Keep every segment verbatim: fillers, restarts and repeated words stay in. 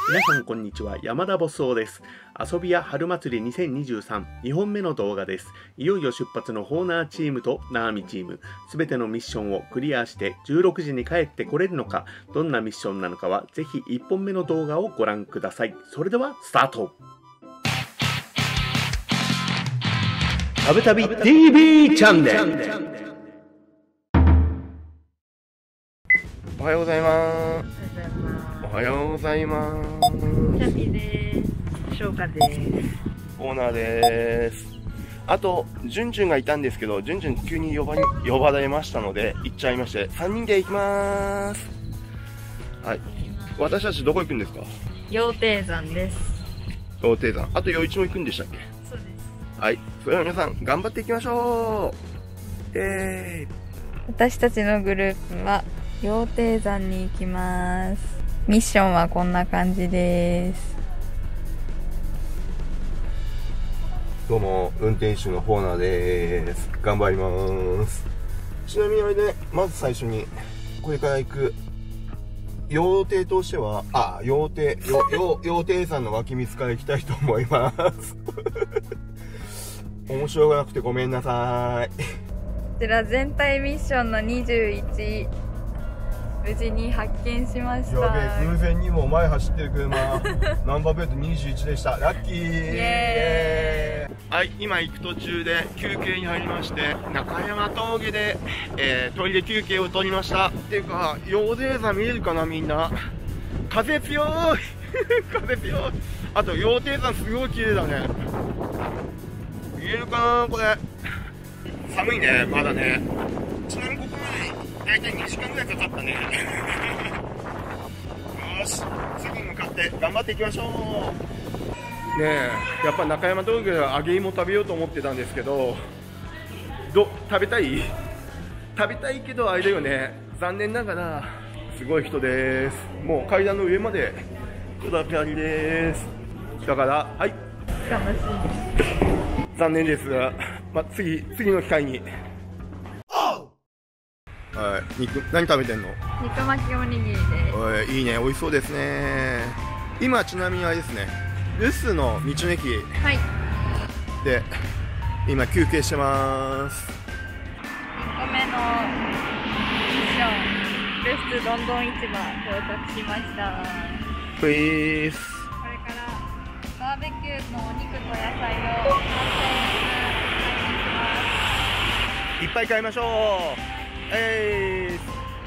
皆さんこんにちは、山田ボスオです。遊びや春祭りにせんにじゅうさん、にほんめの動画です。いよいよ出発のホーナーチームとナーミチーム、すべてのミッションをクリアしてじゅうろくじに帰ってこれるのか、どんなミッションなのかはぜひいっぽんめの動画をご覧ください。それではスタート。たびたび ティービー チャンネル。 おはようございます。おはようございます。 シャミです。翔歌です。 オーナーです。あと、ジュンジュンがいたんですけど、ジュンジュン急に呼ば呼ばれましたので、行っちゃいまして、さんにんで行きまーす。はい。私たちどこ行くんですか？ 羊蹄山です。 羊蹄山。あと余市も行くんでしたっけ？ そうです。 はい。それでは皆さん、頑張っていきましょう。えー。 私たちのグループは、羊蹄山に行きます。ミッションはこんな感じです。 どうも、運転手のホーナーです。頑張ります。ちなみにあれで、まず最初に、これから行く、羊蹄としては、あ、羊蹄、羊蹄山の湧き水から行きたいと思います。面白がなくてごめんなさい。 こちら全体ミッションのにじゅういち、無事に発見しました。 やべえ、偶然にも前走ってる車ナンバープレートにじゅういちでした。ラッキー。イエーイ。はい、今行く途中で休憩に入りまして、中山峠で、えー、トイレ休憩を取りました。っていうか、羊蹄山見えるかなみんな。風強い風強い。あと羊蹄山すごい綺麗だね。見えるかなこれ。寒いね、まだね。ちなみにここまでだいたいにじかんぐらいかかったね。よーし、次に向かって頑張っていきましょう。ねえ、やっぱ中山峠で揚げ芋食べようと思ってたんですけど、ど食べたい食べたいけどあれだよね、残念ながらすごい人です。もう階段の上まで人だけありです。だからはい、 楽しい。 残念ですが、まあ、次次の機会に。はい、肉、何食べてんの？ 肉巻きおにぎりです。 おい、いいね、美味しそうですね。今ちなみにあれですね、留守の道の駅で今休憩してます。 いっこめのミッション、留守どんどん市場到着しました。 プリーズ。 これからバーベキューのお肉と野菜を買っていっぱい買いましょう。え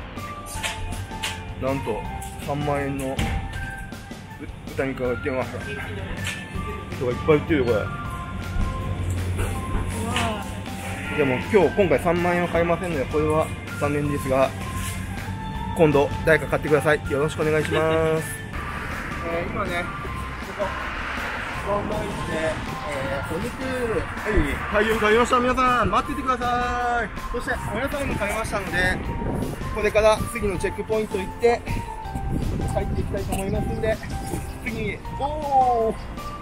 ー、なんとさんまんえんの豚肉が売ってました。人がいっぱい売ってるよこれ。でも今日今回さんまんえんは買えませんので、これは残念ですが、今度誰か買ってください。よろしくお願いします。えー、今ね、ここロンドン市で、えー、お肉、はい、大量買いました。皆さん待っててください。そしてお野菜も買いましたので、これから次のチェックポイント行って帰っていきたいと思いますんで、次にゴー。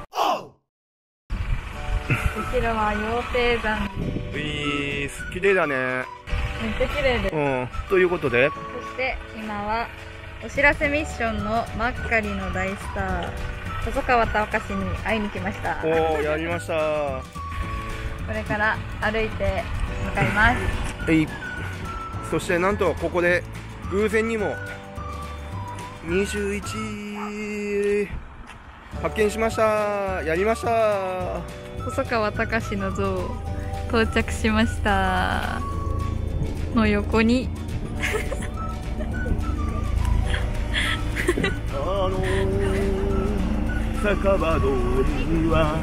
後ろは羊蹄山ウィース、綺麗だね。 めっちゃ綺麗です。 うん、ということで、 そして今はお知らせミッションのマッカリの大スター細川たかしに会いに来ました。 おお、やりました。 これから歩いて向かいます。 えい。そしてなんとここで偶然にもにじゅういち発見しました。やりました。 細川たかしの像到着しましたの横にあのー、酒場通りは。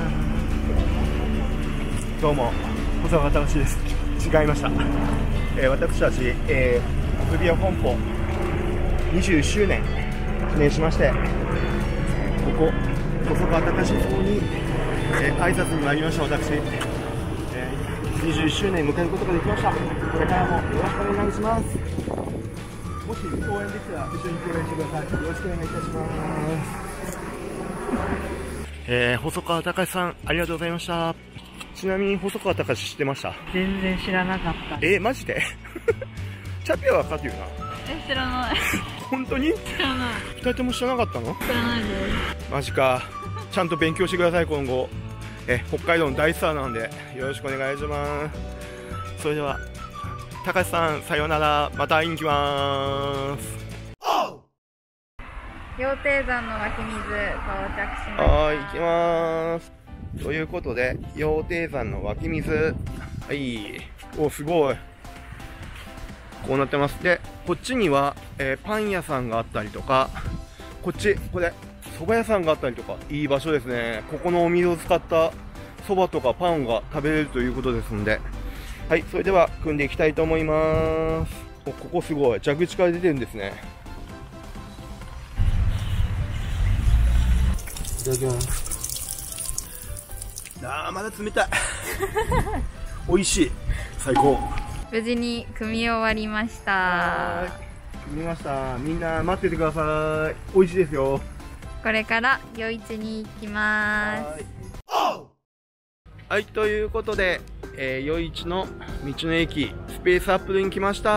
どうも細川たかしです。違いました。えー、私たち、えー、遊び屋本舗にじゅっしゅうねん記念しまして、ここ細川たかし像に、えー、挨拶に参りました。私、えー、にじゅっしゅうねん迎えることができました。これからもよろしくお願いします。もし共演できたら一緒に共演してください。よろしくお願いいたします。えー、細川たかしさんありがとうございました。ちなみに細川たかし知ってました？ 全然知らなかった。 えー、マジでチャピは分かってるな。 え、知らない。 本当に知らない。 ふたりとも知らなかったの？ 知らないです。 マジか。ちゃんと勉強してください今後。え北海道の大スターなんでよろしくお願いします。それでは高橋さんさようなら、また会いに来ます。 羊蹄山の湧き水到着しました。 はい、行きます。ということで羊蹄山の湧き水、はい、おすごい、こうなってます。でこっちには、えー、パン屋さんがあったりとか、こっちこれ蕎麦屋さんがあったりとか、いい場所ですね。ここのお水を使った蕎麦とかパンが食べれるということですので、はい、それでは組んでいきたいと思います。お、ここすごい、蛇口から出てるんですね。いただきます。あー、まだ冷たい美味しい、最高。 無事に組み終わりました。 はーい、組みました。みんな待っててください。美味しいですよ。 これから夜市に行きます。 はい、ということで、えー、夜市の道の駅スペースアップルに来ました。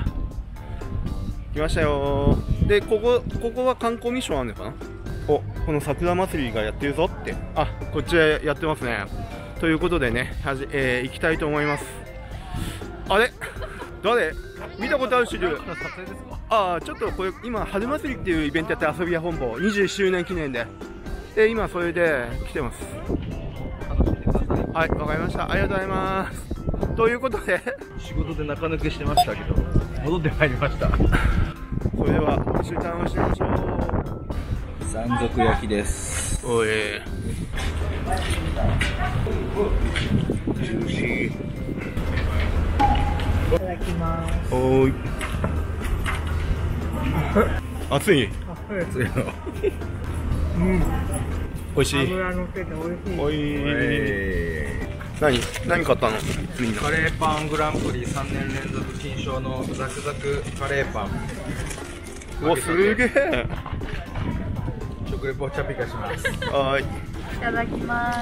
来ましたよ。でここここは観光ミッションあるのかな。お、この桜祭りがやってるぞって、あ、こっちでやってますね。ということでね、はじ、えー、行きたいと思います。あれ誰見たことある人いる？ああ、ちょっとこれ今春祭りっていうイベントやって遊び屋本舗にじゅっしゅうねん記念で、で今それで来てます。はい、わかりました。ありがとうございます。ということで仕事で中抜けしてましたけど戻ってまいりました。 それでは一緒に楽しみましょう。 山賊焼きです。 おい、ジューシー。 いただきます。 おーい。熱い。 熱いの。 うん。 美味しい。 油のってて美味しい。 おい。 え何何買ったの？みんな。 ーカレーパングランプリさんねん連続金賞のザクザクカレーパン。 うわ、すげえ。 食レポをチャピカします。 はい。 いただきます。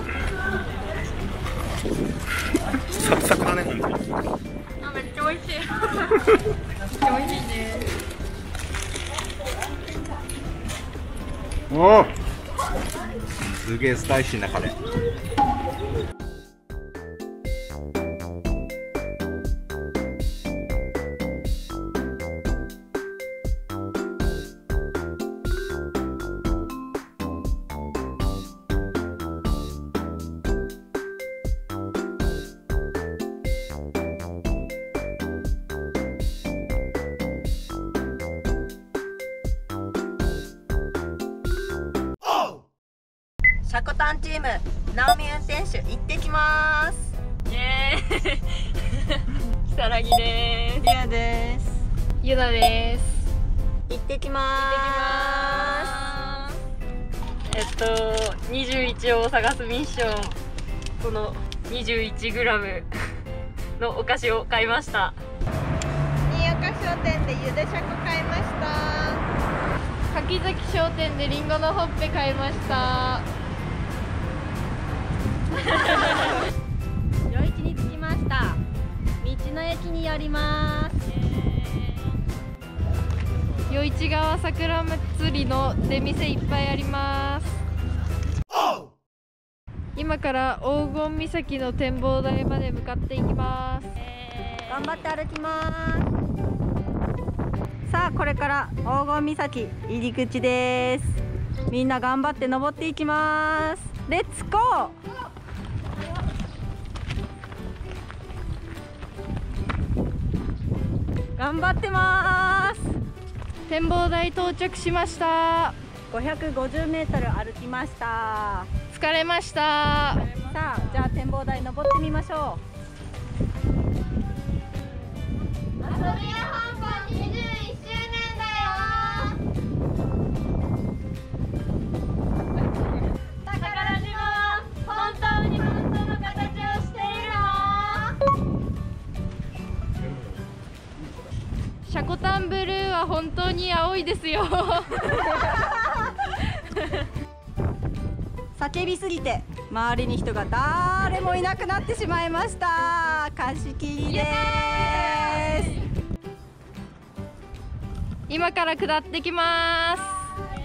サクサクだね、ほんと。 あ、めっちゃ美味しい。めっちゃ美味しいです。 おー。 すげえスパイシーなカレー。 シャコタンチーム、ナオミ運転手行ってきます。 イエーイ。木更木です。 リアです。 ゆだです。 行ってきまえっとにじゅういちを探すミッション、この にじゅういちグラム のお菓子を買いました。 新岡商店でゆでシャコ買いました。 柿崎商店でリンゴのほっぺ買いました。 夜市に着きました。道の駅に寄ります。 夜市川桜祭りの出店いっぱいあります。今から黄金岬の展望台まで向かっていきます。 頑張って歩きます。さあ、これから黄金岬入り口です。みんな頑張って登っていきます。レッツゴー。頑張ってます。 展望台到着しました。 ごひゃくごじゅうメートル歩きました。 疲れました。 さあ、じゃあ展望台登ってみましょう。遊び屋本舗にじゅういっしゅうねんだよ。宝島は本当に本当の形をしているの？ シャコタンブルーは本当に青いですよ。 叫びすぎて周りに人が誰もいなくなってしまいました。貸し切りです。 今から下ってきます。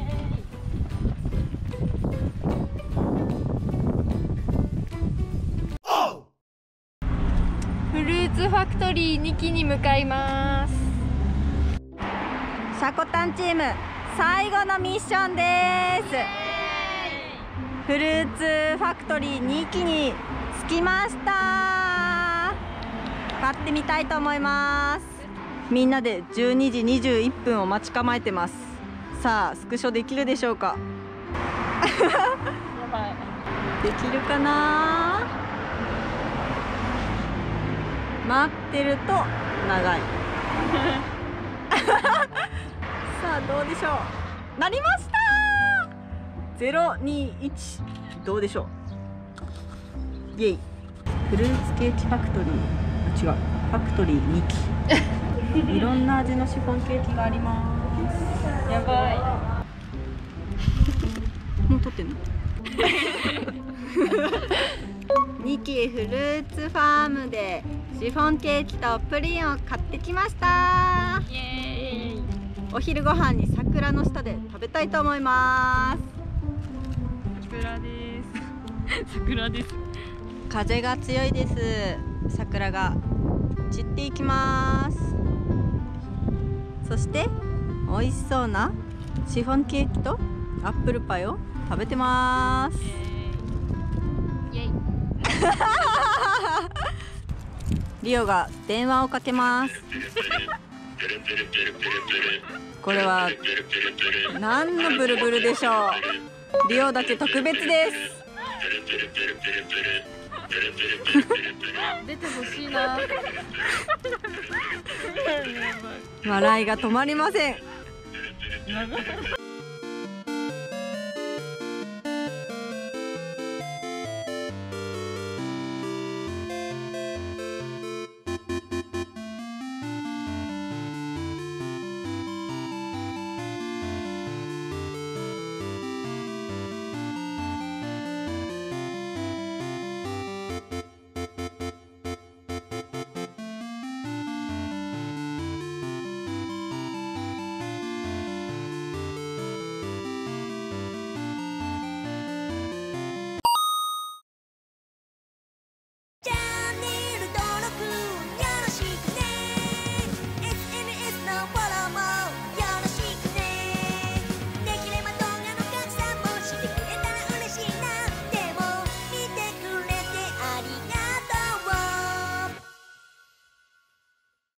フルーツファクトリーにきに向かいます。 シャコタンチーム最後のミッションです。フルーツファクトリーにきに着きました。買ってみたいと思います。みんなでじゅうにじにじゅういっぷんを待ち構えてます。さあスクショできるでしょうか。 やばい。 できるかな。待ってると長い。さあどうでしょう。なりました。ゼロにいちどうでしょう。イエイ。フルーツケーキファクトリー、違う、ファクトリーにき。いろんな味のシフォンケーキがあります。 やばい。もう撮ってんの？にきフルーツファームでシフォンケーキとプリンを買ってきました。 イエーイ。 お昼ご飯に桜の下で食べたいと思います。 桜です。桜です。 風が強いです。桜が散っていきます。そして美味しそうなシフォンケーキとアップルパイを食べてます。 イエイ。 リオが電話をかけます。これは何のブルブルでしょう。リオだけ特別です。 出てほしいな。 笑いが止まりません。